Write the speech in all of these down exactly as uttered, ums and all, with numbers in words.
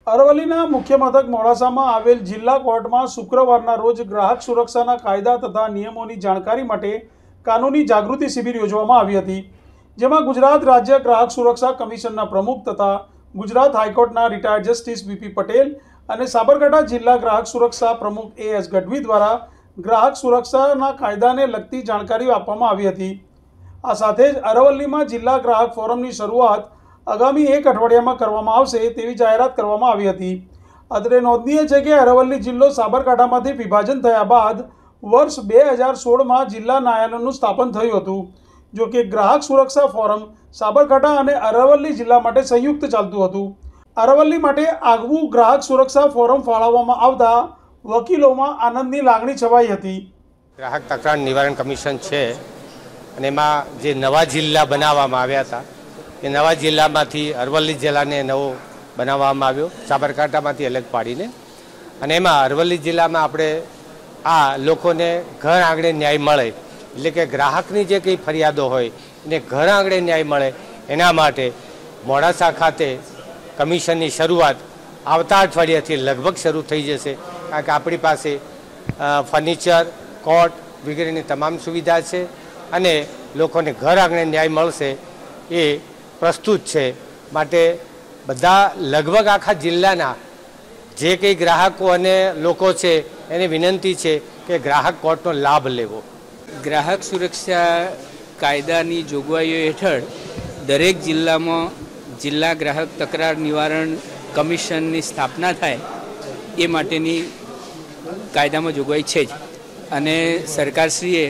અરવલ્લીના મુખ્ય મથક મોડાસામાં આવેલ જિલ્લા કોર્ટમાં શુક્રવારના રોજ ગ્રાહક સુરક્ષાના કાયદા તથા નિયમોની જાણકારી માટે કાનૂની જાગૃતિ શિબિર યોજવામાં આવી હતી, જેમાં ગુજરાત રાજ્ય ગ્રાહક સુરક્ષા કમિશનના પ્રમુખ તથા ગુજરાત હાઈકોર્ટના રિટાયર્ડ જસ્ટિસ વીપી પટેલ અને સાબરકાંઠા જિલ્લા ગ્રાહક સુરક્ષા પ્રમુખ એ એસ ગઢવી દ્વારા ગ્રાહક સુરક્ષાના કાયદાને લગતી જાણકારીઓ આપવામાં આવી હતી। આ સાથે જ અરવલ્લીમાં જિલ્લા ગ્રાહક ફોરમની શરૂઆત આગામી એક અઠવાડિયામાં કરવામાં આવશે તેવી જાહેરાત કરવામાં આવી હતી। અત્રે નોંધનીય છે કે અરવલ્લી જિલ્લો સાબરકાંઠામાંથી વિભાજન થયા બાદ વર્ષ બે હજાર સોળમાં જિલ્લા ન્યાયાલયનું સ્થાપન થયું હતું। જો કે ગ્રાહક સુરક્ષા ફોરમ સાબરકાંઠા અને અરવલ્લી જિલ્લા માટે સંયુક્ત ચાલતું હતું। અરવલ્લી માટે આગવું ગ્રાહક સુરક્ષા ફોરમ ફાળવવામાં આવતા વકીલોમાં આનંદની લાગણી છવાઈ હતી। ગ્રાહક તકરાર નિવારણ કમિશન છે અને એમાં જે નવા જિલ્લા બનાવવામાં આવ્યા હતા એ નવા જિલ્લામાંથી અરવલ્લી જિલ્લાને નવો બનાવવામાં આવ્યો, સાબરકાંઠામાંથી અલગ પાડીને। અને એમાં અરવલ્લી જિલ્લામાં આપણે આ લોકોને ઘર આંગણે ન્યાય મળે, એટલે કે ગ્રાહકની જે કંઈ ફરિયાદો હોય એને ઘર આંગણે ન્યાય મળે એના માટે મોડાસા ખાતે કમિશનની શરૂઆત આવતા અઠવાડિયાથી લગભગ શરૂ થઈ જશે, કારણ કે આપણી પાસે ફર્નિચર, કોર્ટ વગેરેની તમામ સુવિધા છે અને લોકોને ઘર આંગણે ન્યાય મળશે એ પ્રસ્તુત છે। માટે બધા લગભગ આખા જિલ્લાના જે કંઈ ગ્રાહકો અને લોકો છે એને વિનંતી છે કે ગ્રાહક કોર્ટનો લાભ લેવો। ગ્રાહક સુરક્ષા કાયદાની જોગવાઈઓ હેઠળ દરેક જિલ્લામાં જિલ્લા ગ્રાહક તકરાર નિવારણ કમિશનની સ્થાપના થાય એ માટેની કાયદામાં જોગવાઈ છે જ। અને સરકારશ્રીએ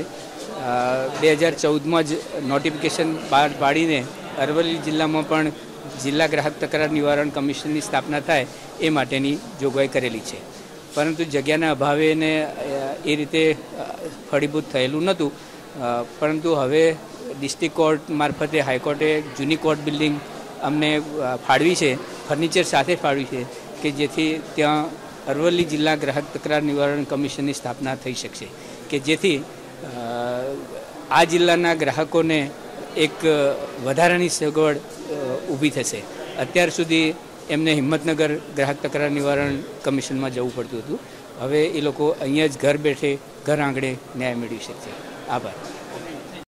બે હજાર ચૌદમાં જ નોટિફિકેશન બહાર પાડીને અરવલ્લી જિલ્લામાં પણ જિલ્લા ગ્રાહક તકરાર નિવારણ કમિશનની સ્થાપના થાય એ માટેની જોગવાઈ કરેલી છે, પરંતુ જગ્યાના અભાવે ને એ રીતે ફળીભૂત થયેલું નહોતું। પરંતુ હવે ડિસ્ટ્રિક્ટ કોર્ટ મારફતે હાઈકોર્ટે જૂની કોર્ટ બિલ્ડિંગ અમને ફાળવી છે, ફર્નિચર સાથે ફાળવી છે કે જેથી ત્યાં અરવલ્લી જિલ્લા ગ્રાહક તકરાર નિવારણ કમિશનની સ્થાપના થઈ શકશે, કે જેથી આ જિલ્લાના ગ્રાહકોને એક વધારાની સગવડ ઊભી થશે। અત્યાર સુધી એમને હિંમતનગર ગ્રાહક તકરાર નિવારણ કમિશનમાં જવું પડતું હતું, હવે એ લોકો અહીંયા જ ઘર બેઠે ઘર આંગણે ન્યાય મેળવી શકશે। આભાર।